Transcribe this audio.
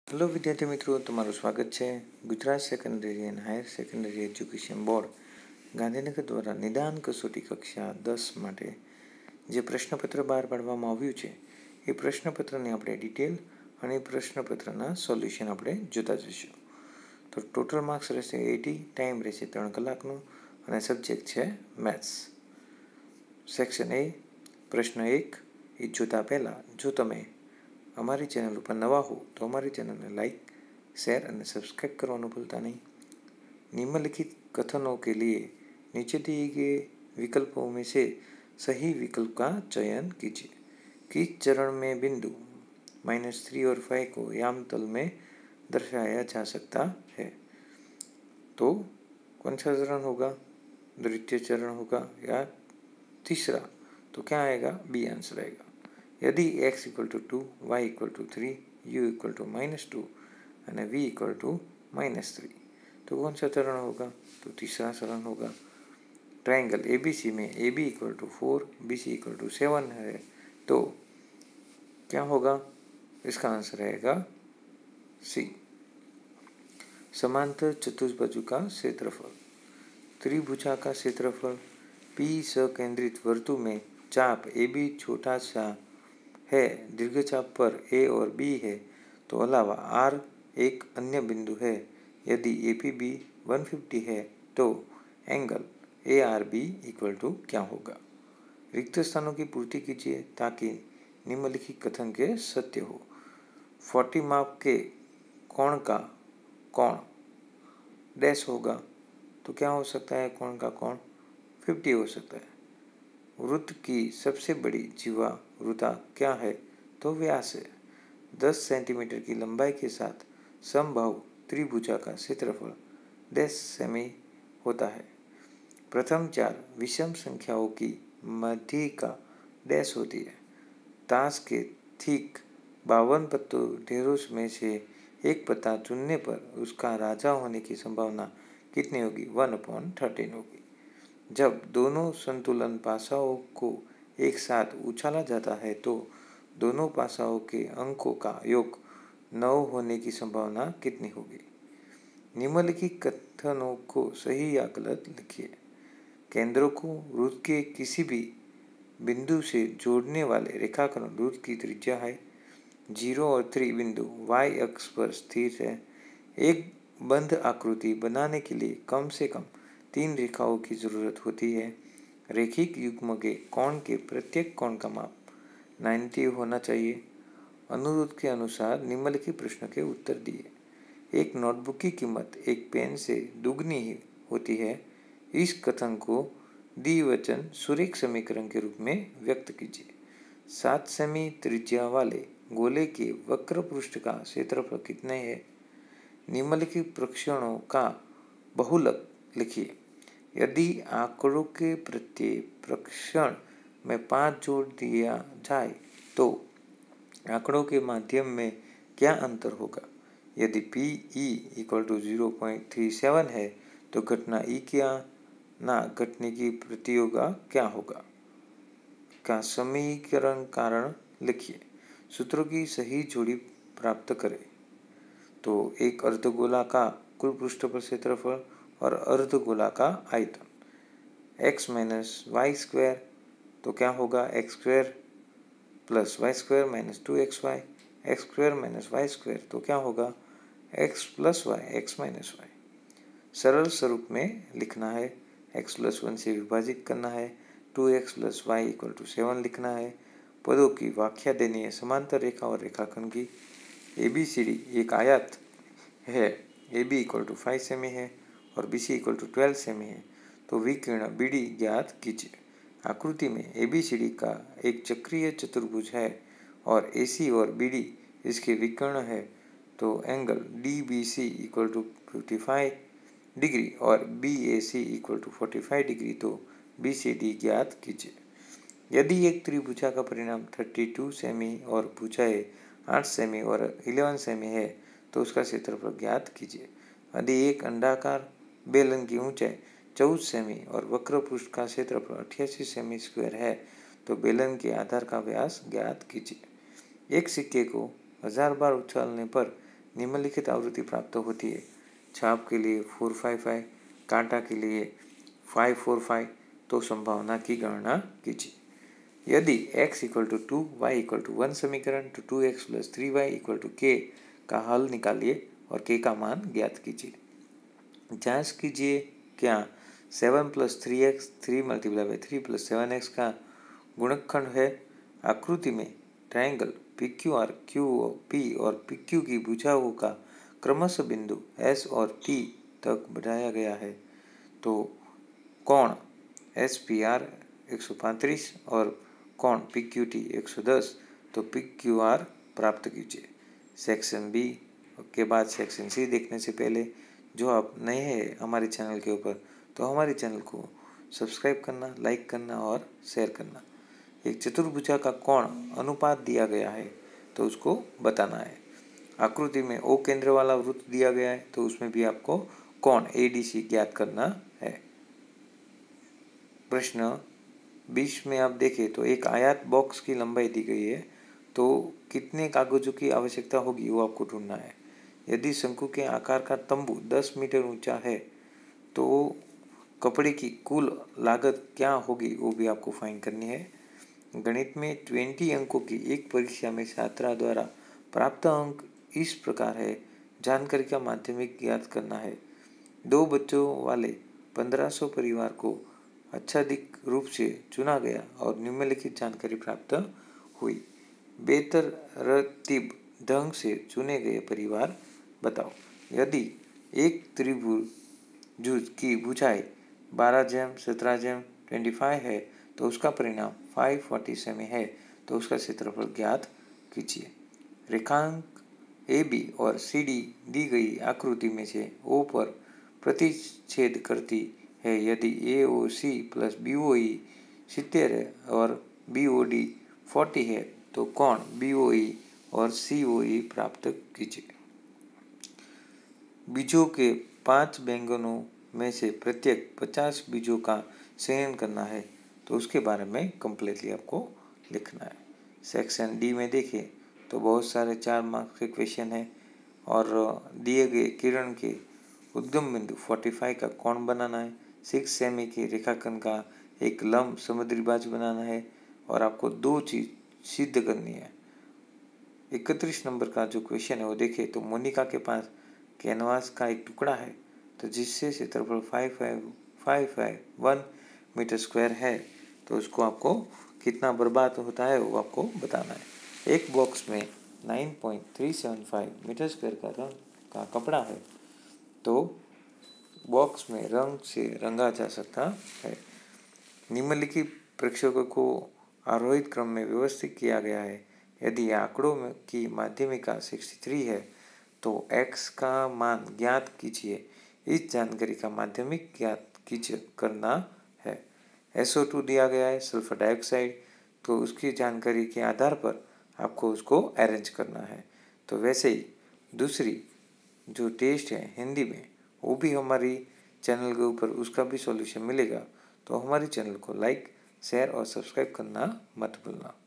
Hello विद्यार्थी मित्रों, તમારું સ્વાગત છે। Gujarat secondary and higher secondary education board Gandhinagar દ્વારા નિદાન કસોટી કક્ષા 10 માટે જે પ્રશ્નપત્ર બહાર પાડવામાં આવ્યું છે એ પ્રશ્નપત્રની આપણે ડિટેલ અને પ્રશ્નપત્રના સોલ્યુશન આપણે જોતા જઈશું। તો ટોટલ માર્ક્સ રહેશે 80, ટાઈમ રહેશે 3 કલાકનો અને સબ્જેક્ટ છે મેથ્સ। સેક્શન એ પ્રશ્ન 1 એ જોતા પહેલાં જો તમે हमारी चैनल पर नवा हो तो हमारी चैनल ने लाइक, शेयर और सब्सक्राइब करना भूलता नहीं। निम्नलिखित कथनों के लिए नीचे दिए गए विकल्पों में से सही विकल्प का चयन कीजिए। किस चरण में बिंदु -3 और 5 को यामतल में दर्शाया जा सकता है? तो कौन सा चरण होगा? द्वितीय चरण होगा या तीसरा? तो क्या आएगा? बी आंसर आएगा। यदि x = 2, y = 3, u = -2 और v = -3 तो कौन सा चरण होगा? तो तीसरा चरण होगा। ट्रायंगल ABC में AB = 4, BC = 7 है तो क्या होगा? इसका आंसर रहेगा सी। समांतर चतुर्भुज का क्षेत्रफल। त्रिभुजा का क्षेत्रफल P सकेंद्रित वर्तुळ में चाप AB छोटा सा है, दीर्घचाप पर A और B है तो अलावा R एक अन्य बिंदु है। यदि APB 150 है तो एंगल ARB = क्या होगा? रिक्त स्थानों की पूर्ति कीजिए ताकि निम्नलिखित कथन के सत्य हो। 40 माप के कोण का कोण डैश होगा तो क्या हो सकता है? कोण का कोण 50 हो सकता है। वृत्त की सबसे बड़ी जीवावृत्ता क्या है? तो व्यास है। 10 सेंटीमीटर की लंबाई के साथ समबाहु त्रिभुजा का क्षेत्रफल डैश सेमी होता है। प्रथम 4 विषम संख्याओं की मध्यिका डैश होती है। ताश के ठीक 52 पत्तों ढेरों में से एक पत्ता चुनने पर उसका राजा होने की संभावना कितनी होगी? 1/13 होगी। जब दोनों संतुलन पासाओं को एक साथ उछाला जाता है तो दोनों पासाओं के अंकों का योग 9 होने की संभावना कितनी होगी? निम्नलिखित कथनों को सही या गलत लिखिए। केंद्रों को वृत्त के किसी भी बिंदु से जोड़ने वाले रेखाखंड वृत्त की त्रिज्या है। 0 और 3 बिंदु y अक्ष पर स्थित है। एक बंध आकृति बनाने के लिए कम से कम 3 रेखाओं की जरूरत होती है। रैखिक युग्म के कोण के प्रत्येक कोण का माप 90 होना चाहिए। अनुरोध के अनुसार निम्नलिखित प्रश्न के उत्तर दिए। एक नोटबुक की कीमत एक पेन से दुगनी ही होती है। इस कथन को द्विवचन सुरेख समीकरण के रूप में व्यक्त कीजिए। 7 सेमी त्रिज्या वाले गोले के वक्र पृष्ठ का क्षेत्रफल कितने है? निम्नलिखित प्रक्षेपणों का बहुलक लिखिए। यदि आंकड़ों के प्रत्येक प्रक्षेपण में 5 जोड़ दिया जाए तो आंकड़ों के माध्यम में क्या अंतर होगा? यदि PE = 0.37 है तो घटना E क्या ना घटने की प्रतियोगा क्या होगा? का समीकरण कारण लिखिए। सूत्रों की सही जोड़ी प्राप्त करें। तो एक अर्धगोला का कुल पृष्ठफल क्षेत्रफल और अर्धगोला का आयतन x - y² तो क्या होगा? x² + y² - 2xy। x² - y² तो क्या होगा? x + y x - y। सरल स्वरूप में लिखना है। x + 1 से विभाजित करना है। 2x + y = 7 लिखना है। पदों की व्याख्या देनी है। समांतर रेखा और रेखाखंड की। ABCD एक आयत है। AB = 5 सेमी है और BC = 12 सेमी है तो विकर्ण BD ज्ञात कीजिए। आकृति में ABCD का एक चक्रीय चतुर्भुज है और AC और BD इसके विकर्ण है तो एंगल DBC = 55 डिग्री और BAC = 45 डिग्री तो BCD ज्ञात कीजिए। यदि एक त्रिभुजा का परिणाम 32 सेमी और भुजाएं 8 सेमी और 11 सेमी है तो उसका क्षेत्रफल ज्ञात कीजिए। यदि एक अंडाकार बेलन की ऊंचाई 14 सेमी और वक्र पृष्ठ का क्षेत्रफल 88 सेमी स्क्वायर है तो बेलन के आधार का व्यास ज्ञात कीजिए। एक सिक्के को 1000 बार उछालने पर निम्नलिखित आवृत्ति प्राप्त होती है। छाप के लिए 455, कांटा के लिए 545, तो संभावना की गणना कीजिए। यदि x = 2, y = 1 समीकरण तो 2x + 3y = k का हल निकालिए और k का मान ज्ञात कीजिए। जांच कीजिए क्या 7 + 3x 3 × 3 + 7x का गुणनखंड है। आकृति में ट्रायंगल PQR, QP और PQ की भुजाओं का क्रमशः बिंदु S और T तक बढ़ाया गया है। तो कोण SPR 135 और कोण PQT 110, तो PQR प्राप्त कीजिए। सेक्शन बी के बाद सेक्शन सी देखने से पहले जो आप नए हैं हमारे चैनल के ऊपर, तो हमारे चैनल को सब्सक्राइब करना, लाइक करना और शेयर करना। एक चतुर्भुजा का कोण अनुपात दिया गया है तो उसको बताना है। आकृति में O केंद्र वाला वृत्त दिया गया है तो उसमें भी आपको कोण ADC ज्ञात करना है। प्रश्न 20 में आप देखें तो एक आयत बॉक्स की लंबाई दी गई है, तो कितने कागजों की आवश्यकता होगी वो आपको ढूंढना है। यदि शंकु के आकार का तंबू 10 मीटर ऊंचा है तो कपड़े की कुल लागत क्या होगी वो भी आपको फाइंड करनी है। गणित में 20 अंकों की एक परीक्षा में छात्रा द्वारा प्राप्त अंक इस प्रकार है। जानकारी का माध्यमिक ज्ञात करना है। 2 बच्चों वाले 1500 परिवार को आच्छादित रूप से चुना गया और निम्नलिखित जानकारी प्राप्त हुई। बेतरतीब ढंग से चुने गए परिवार बताओ। यदि एक त्रिभुज की भुजाएं 12/17/25 है तो उसका परिणाम 547 है, तो उसका क्षेत्रफल ज्ञात कीजिए। रेखांक AB और CD दी गई आकृति में से O पर प्रतिच्छेद करती है। यदि AOC + BOE 70 है और BOD 40 है तो कोण BOE और COE प्राप्त कीजिए। बीजों के 5 बैंगनों में से प्रत्येक 50 बीजों का चयन करना है, तो उसके बारे में कंप्लीटली आपको लिखना है। सेक्शन डी में देखें तो बहुत सारे 4 मार्क्स के क्वेश्चन है और दिए गए किरण के उद्गम बिंदु 45 का कोण बनाना है। 6 सेमी के रेखाखंड का एक लंब समुद्री बाजू बनाना है और आपको 2 चीज सिद्ध करनी है। 31 नंबर का जो क्वेश्चन है वो देखें तो मोनिका के पास कैनवास का एक टुकड़ा है तो जिससे क्षेत्रफल 5551 मीटर स्क्वायर है, तो उसको आपको कितना बर्बाद होता है वो आपको बताना है। एक बॉक्स में 9.375 मीटर स्क्वायर का रंग का कपड़ा है, तो बॉक्स में रंग से रंगा जा सकता है। निम्नलिखित प्रेक्षकों को आरोहित क्रम में व्यवस्थित किया गया है। यदि आंकड़ों में की माध्यमिका 63 है तो x का मान ज्ञात कीजिए। इस जानकारी का माध्यमिक ज्ञात कीजिए करना है। SO2 दिया गया है, सल्फर डाइऑक्साइड, तो उसकी जानकारी के आधार पर आपको उसको अरेंज करना है। तो वैसे ही दूसरी जो टेस्ट है हिंदी में वो भी हमारी चैनल के ऊपर उसका भी सॉल्यूशन मिलेगा। तो हमारे चैनल को लाइक, शेयर और सब्सक्राइब करना मत भूलना।